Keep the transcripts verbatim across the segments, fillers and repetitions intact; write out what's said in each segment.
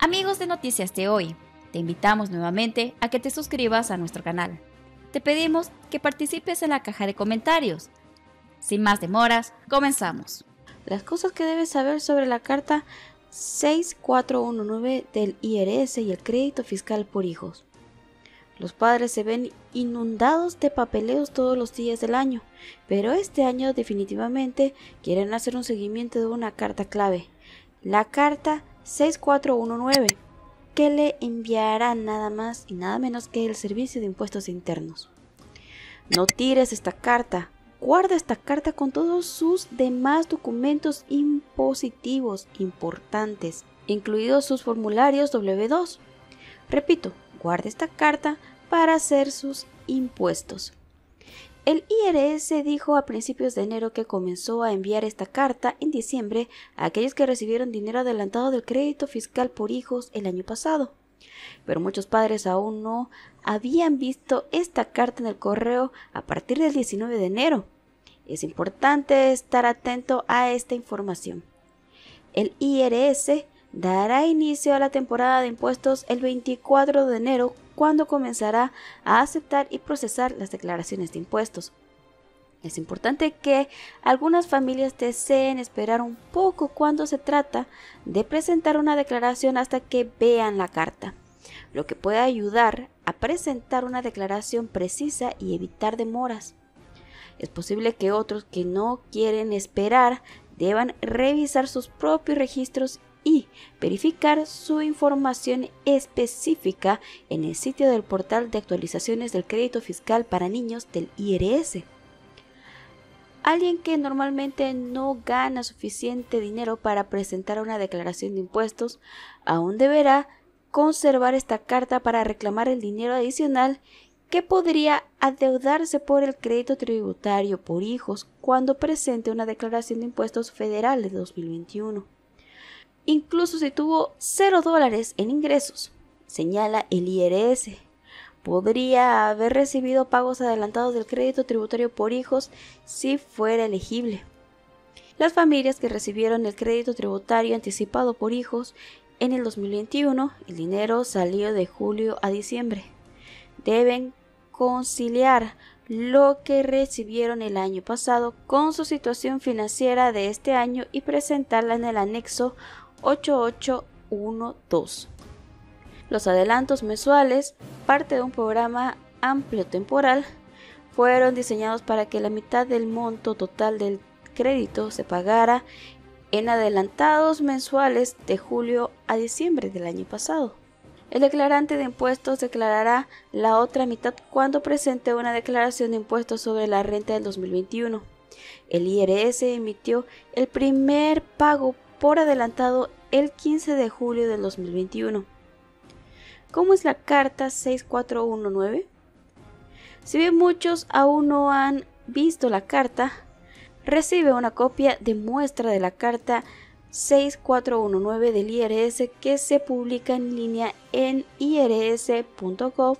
Amigos de Noticias de Hoy, te invitamos nuevamente a que te suscribas a nuestro canal. Te pedimos que participes en la caja de comentarios. Sin más demoras, comenzamos. Las cosas que debes saber sobre la carta seis cuatro uno nueve del I R S y el crédito fiscal por hijos. Los padres se ven inundados de papeleos todos los días del año, pero este año definitivamente quieren hacer un seguimiento de una carta clave, la carta seis cuatro uno nueve, que le enviará nada más y nada menos que el Servicio de Impuestos Internos. No tires esta carta, guarda esta carta con todos sus demás documentos impositivos importantes, incluidos sus formularios doble u dos. Repito, guarda esta carta para hacer sus impuestos. El I R S dijo a principios de enero que comenzó a enviar esta carta en diciembre a aquellos que recibieron dinero adelantado del crédito fiscal por hijos el año pasado. Pero muchos padres aún no habían visto esta carta en el correo a partir del diecinueve de enero. Es importante estar atento a esta información. El I R S dará inicio a la temporada de impuestos el veinticuatro de enero, cuando comenzará a aceptar y procesar las declaraciones de impuestos. Es importante que algunas familias deseen esperar un poco cuando se trata de presentar una declaración hasta que vean la carta, lo que puede ayudar a presentar una declaración precisa y evitar demoras. Es posible que otros que no quieren esperar deban revisar sus propios registros y verificar su información específica en el sitio del portal de actualizaciones del crédito fiscal para niños del I R S. Alguien que normalmente no gana suficiente dinero para presentar una declaración de impuestos aún deberá conservar esta carta para reclamar el dinero adicional que podría adeudarse por el crédito tributario por hijos cuando presente una declaración de impuestos federal de dos mil veintiuno. Incluso si tuvo cero dólares en ingresos, señala el I R S, podría haber recibido pagos adelantados del crédito tributario por hijos si fuera elegible. Las familias que recibieron el crédito tributario anticipado por hijos en el dos mil veintiuno, el dinero salió de julio a diciembre, deben conciliar lo que recibieron el año pasado con su situación financiera de este año y presentarla en el anexo ocho ocho uno dos. Los adelantos mensuales, parte de un programa amplio temporal, fueron diseñados para que la mitad del monto total del crédito se pagara en adelantados mensuales de julio a diciembre del año pasado. El declarante de impuestos declarará la otra mitad cuando presente una declaración de impuestos sobre la renta del dos mil veintiuno. El I R S emitió el primer pago por adelantado el quince de julio del dos mil veintiuno. ¿Cómo es la carta seis cuatro uno nueve? Si bien muchos aún no han visto la carta, recibe una copia de muestra de la carta seis cuatro uno nueve del I R S que se publica en línea en i r s punto gov.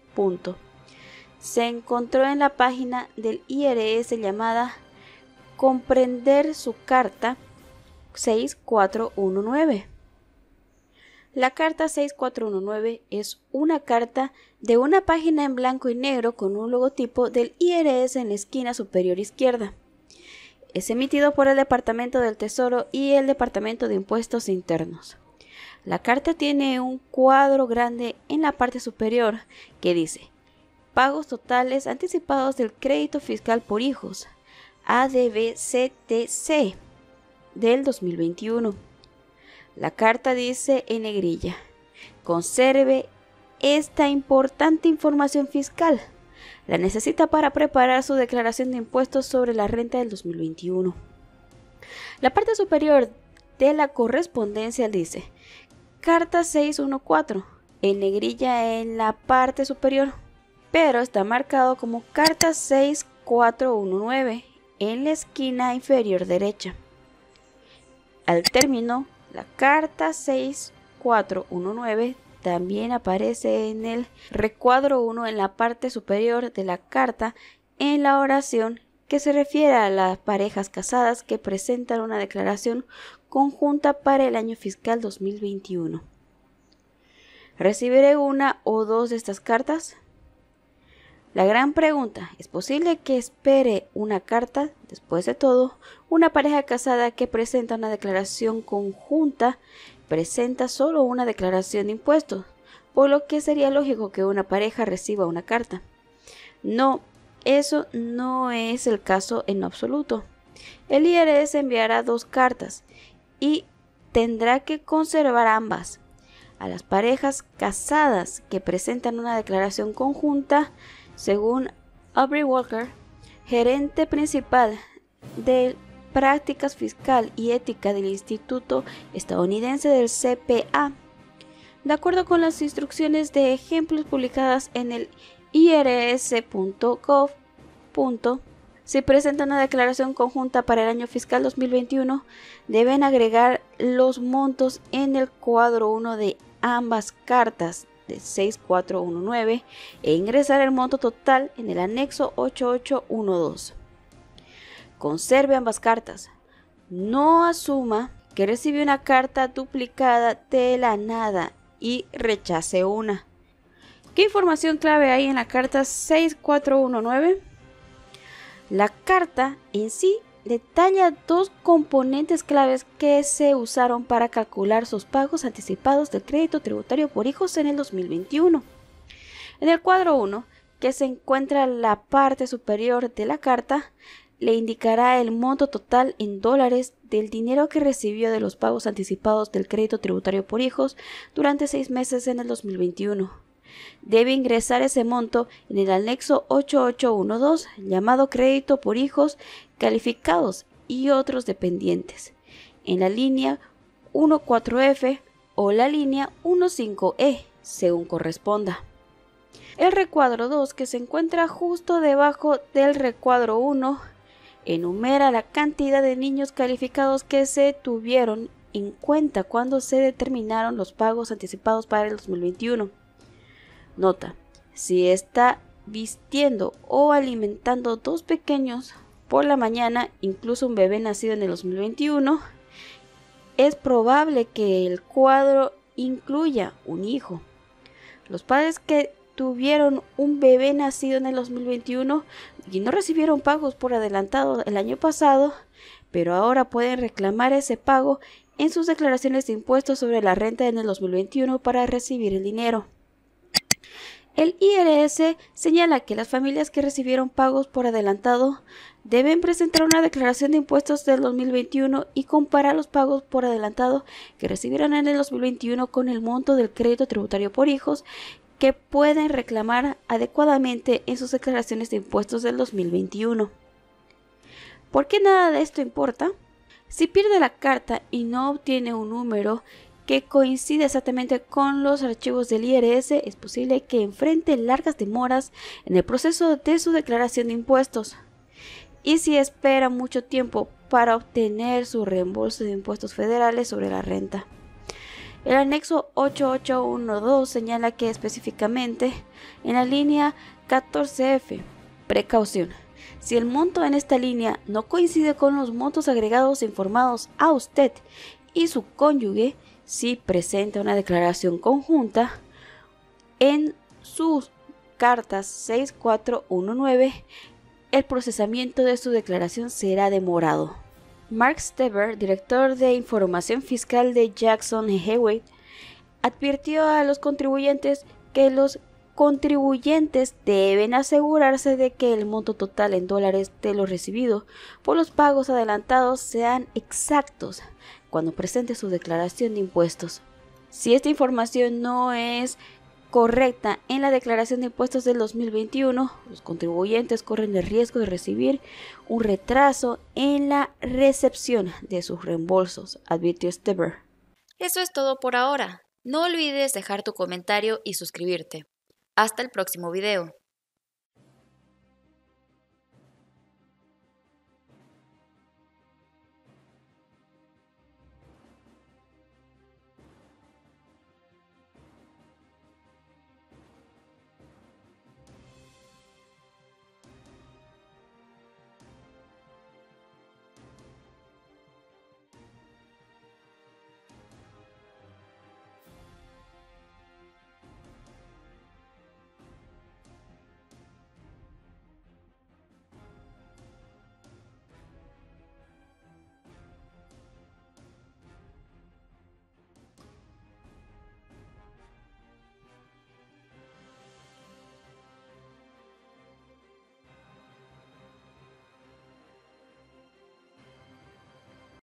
Se encontró en la página del I R S llamada Comprender su carta seis cuatro uno nueve. La carta seis cuatro uno nueve es una carta de una página en blanco y negro con un logotipo del I R S en la esquina superior izquierda. Es emitido por el Departamento del Tesoro y el Departamento de Impuestos Internos. La carta tiene un cuadro grande en la parte superior que dice: Pagos totales anticipados del crédito fiscal por hijos, A D V C T C, del dos mil veintiuno. La carta dice en negrilla: conserve esta importante información fiscal. La necesita para preparar su declaración de impuestos sobre la renta del dos mil veintiuno. La parte superior de la correspondencia dice: carta seiscientos catorce, en negrilla en la parte superior, pero está marcado como carta seis cuatro uno nueve en la esquina inferior derecha. Al término, la carta seis cuatro uno nueve también aparece en el recuadro uno en la parte superior de la carta en la oración que se refiere a las parejas casadas que presentan una declaración conjunta para el año fiscal dos mil veintiuno. ¿Recibiré una o dos de estas cartas? La gran pregunta, ¿es posible que espere una carta? Después de todo, una pareja casada que presenta una declaración conjunta presenta solo una declaración de impuestos, por lo que sería lógico que una pareja reciba una carta. No, eso no es el caso en absoluto. El I R S enviará dos cartas y tendrá que conservar ambas. A las parejas casadas que presentan una declaración conjunta, según Aubrey Walker, gerente principal de Prácticas Fiscal y Ética del Instituto Estadounidense del C P A, de acuerdo con las instrucciones de ejemplos publicadas en el I R S punto gov. Si presentan una declaración conjunta para el año fiscal dos mil veintiuno, deben agregar los montos en el cuadro uno de ambas cartas de seis cuatro uno nueve e ingresar el monto total en el anexo ocho ocho uno dos. Conserve ambas cartas. No asuma que recibió una carta duplicada de la nada y rechace una. ¿Qué información clave hay en la carta seis cuatro uno nueve? La carta en sí detalla dos componentes claves que se usaron para calcular sus pagos anticipados del crédito tributario por hijos en el dos mil veintiuno. En el cuadro uno, que se encuentra en la parte superior de la carta, le indicará el monto total en dólares del dinero que recibió de los pagos anticipados del crédito tributario por hijos durante seis meses en el dos mil veintiuno. Debe ingresar ese monto en el anexo ocho ocho uno dos llamado crédito por hijos calificados y otros dependientes, en la línea catorce F o la línea quince E, según corresponda. El recuadro dos, que se encuentra justo debajo del recuadro uno, enumera la cantidad de niños calificados que se tuvieron en cuenta cuando se determinaron los pagos anticipados para el dos mil veintiuno. Nota: si está vistiendo o alimentando dos pequeños por la mañana, incluso un bebé nacido en el dos mil veintiuno, es probable que el cuadro incluya un hijo. Los padres que tuvieron un bebé nacido en el dos mil veintiuno y no recibieron pagos por adelantado el año pasado, pero ahora pueden reclamar ese pago en sus declaraciones de impuestos sobre la renta en el dos mil veintiuno para recibir el dinero. El I R S señala que las familias que recibieron pagos por adelantado deben presentar una declaración de impuestos del dos mil veintiuno y comparar los pagos por adelantado que recibieron en el dos mil veintiuno con el monto del crédito tributario por hijos que pueden reclamar adecuadamente en sus declaraciones de impuestos del dos mil veintiuno. ¿Por qué nada de esto importa? Si pierde la carta y no obtiene un número que coincide exactamente con los archivos del I R S, es posible que enfrente largas demoras en el proceso de su declaración de impuestos. Y si espera mucho tiempo para obtener su reembolso de impuestos federales sobre la renta. El anexo ocho ocho uno dos señala que específicamente en la línea catorce F, precaución, si el monto en esta línea no coincide con los montos agregados informados a usted y su cónyuge, si presenta una declaración conjunta, en sus cartas seis cuatro uno nueve, el procesamiento de su declaración será demorado. Mark Steber, director de información fiscal de Jackson Hewitt, advirtió a los contribuyentes que los contribuyentes deben asegurarse de que el monto total en dólares de lo recibido por los pagos adelantados sean exactos cuando presente su declaración de impuestos. Si esta información no es correcta en la declaración de impuestos del dos mil veintiuno, los contribuyentes corren el riesgo de recibir un retraso en la recepción de sus reembolsos, advirtió Steber. Eso es todo por ahora. No olvides dejar tu comentario y suscribirte. Hasta el próximo video.